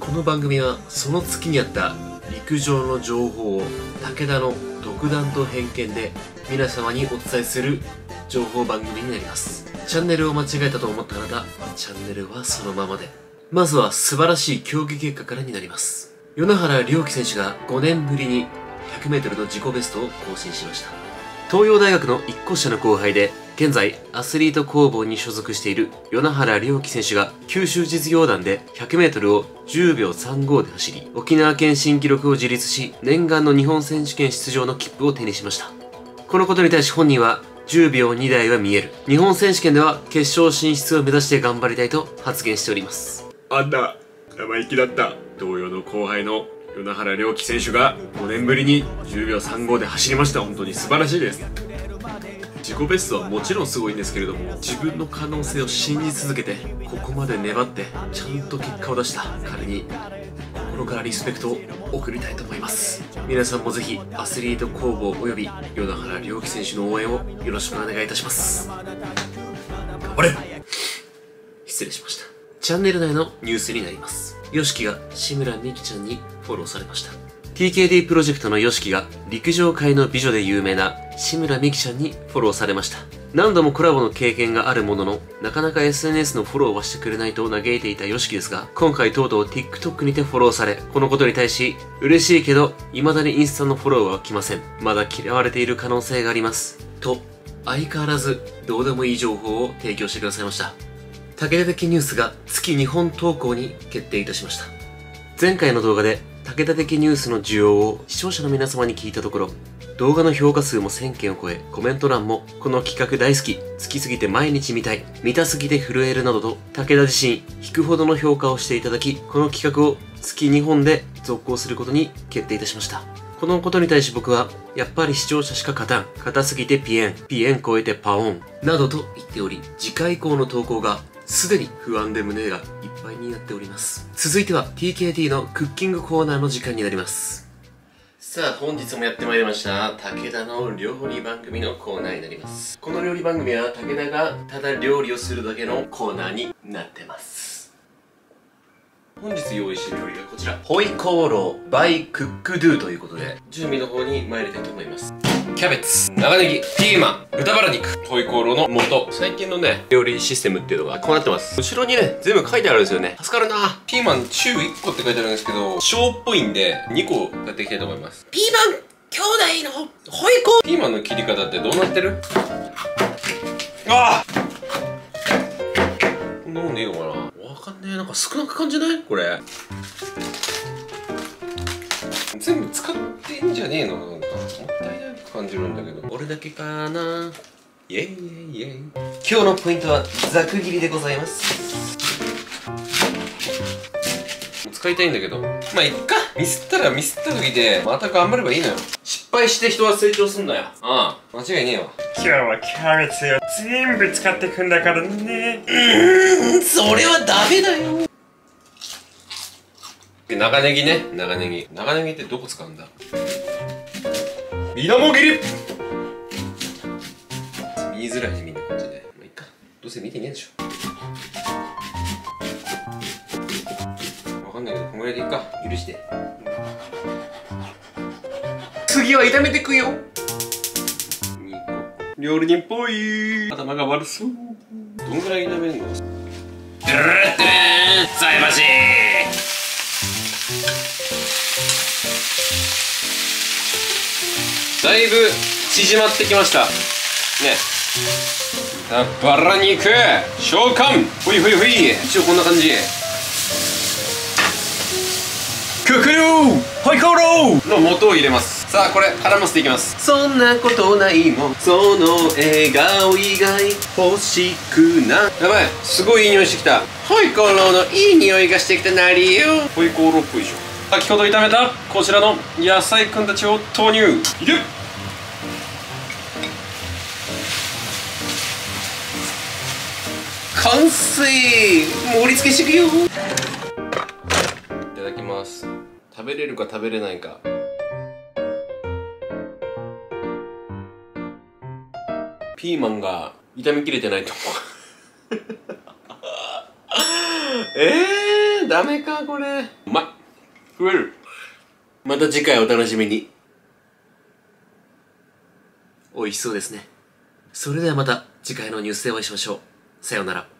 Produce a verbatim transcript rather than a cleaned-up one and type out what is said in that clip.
この番組はその月にあった陸上の情報を武田の独断と偏見で皆様にお伝えする情報番組になります。チャンネルを間違えたと思ったあなた、チャンネルはそのままで。まずは素晴らしい競技結果からになります。米原龍輝選手がごねんぶりに ひゃくメートル の自己ベストを更新しました。東洋大学のいっこ下の後輩で、現在アスリート工房に所属している米原龍輝選手が九州実業団で ひゃくメートル をじゅうびょうさんじゅうごで走り、沖縄県新記録を樹立し、念願の日本選手権出場の切符を手にしました。このことに対し本人は、じゅうびょうに台は見える。日本選手権では決勝進出を目指して頑張りたいと発言しております。あんな生意気だった東洋の後輩の米原龍輝選手がごねんぶりにじゅうびょうさんじゅうごで走りました。本当に素晴らしいです。自己ベストはもちろんすごいんですけれども、自分の可能性を信じ続けてここまで粘ってちゃんと結果を出した彼に心からリスペクトを送りたいと思います。皆さんもぜひアスリート工房および米原龍輝選手の応援をよろしくお願いいたします。頑張れ。失礼しました。チャンネル内のニュースになります。YOSHIKIが志村美樹ちゃんにフォローされました。 ティーケーディー プロジェクトの YOSHIKIが陸上界の美女で有名な志村美樹ちゃんにフォローされました。何度もコラボの経験があるものの、なかなか エスエヌエス のフォローはしてくれないと嘆いていた YOSHIKIですが、今回とうとう TikTok にてフォローされ、このことに対し、嬉しいけど、未だにインスタのフォローは来ません。まだ嫌われている可能性があります。と、相変わらずどうでもいい情報を提供してくださいました。武田的ニュースが月にほん投稿に決定いたしました。前回の動画で武田的ニュースの需要を視聴者の皆様に聞いたところ、動画の評価数もせんけんを超え、コメント欄もこの企画大好き、好きすぎて毎日見たい、見たすぎて震えるなどと武田自身引くほどの評価をしていただき、この企画を月にほんで続行することに決定いたしました。このことに対し僕は、やっぱり視聴者しか勝たん、勝すぎてピエン、ピエン超えてパオン、などと言っており、次回以降の投稿がすでに不安で胸がいっぱいになっております。続いては ティーケーティー のクッキングコーナーの時間になります。さあ本日もやってまいりました武田の料理番組のコーナーになります。この料理番組は武田がただ料理をするだけのコーナーになってます。本日用意している料理がこちら、ホイコーロー by クックドゥということで準備の方に参りたいと思います。キャベツ、長ネギ、ピーマン、豚バラ肉、ホイコーローの素。最近のね、料理システムっていうのがこうなってます。後ろにね、全部書いてあるんですよね。助かるな。ピーマン中いっこって書いてあるんですけど、小っぽいんでにこ買っていきたいと思います。ピーマン兄弟のホイコー。ピーマンの切り方ってどうなってる？ああ、こんなもんでいいのかな。わかんねえ。なんか少なく感じないこれ。全部使ってんじゃねえの。なんかもったいないく感じるんだけど、俺だけかな。イエイイエイイエイ。今日のポイントはざく切りでございます。使いたいんだけど、まあいっか。ミスったらミスった時でまた頑張ればいいのよ。失敗して人は成長すんだよ。ああ、間違いねえわ。 今日はキャベツを全部使ってくんだからね。 うーん、それはダメだよ。長ネギね、長ネギ。長ネギってどこ使うんだ？稲も切り。見づらいね、みんなこっちで。まあいっか。どうせ見てねえでしょ。わかんないけど、このぐらいでいいか。許して。次は炒めていくよ。にこ。料理人っぽい。頭が悪そう。どんぐらい炒めるの？ドゥルルルってねー、菜箸。だいぶ縮まってきましたね。バラ肉召喚、ほいほいほい。一応こんな感じ。ククルーホイコーローの素を入れます。さあこれ絡ませていきます。そんなことないもん、その笑顔以外欲しくな。やばい、すごいいい匂いしてきた。ホイコーローのいい匂いがしてきたなりよ。ホイコーローっぽいでしょ。先ほど炒めたこちらの野菜くんたちを投入。いけ。完成。盛り付けしていくよ。いただきます。食べれるか食べれないか。ピーマンが炒めきれてないと思う。えー、 ダメかこれ。うまい。食える。また次回お楽しみに。美味しそうですね。それではまた次回のニュースでお会いしましょう。さようなら。